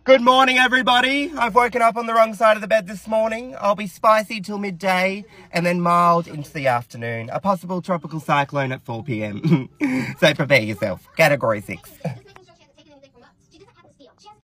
Good morning, everybody. I've woken up on the wrong side of the bed this morning. I'll be spicy till midday and then mild into the afternoon. A possible tropical cyclone at 4 p.m. So prepare yourself. Category 6.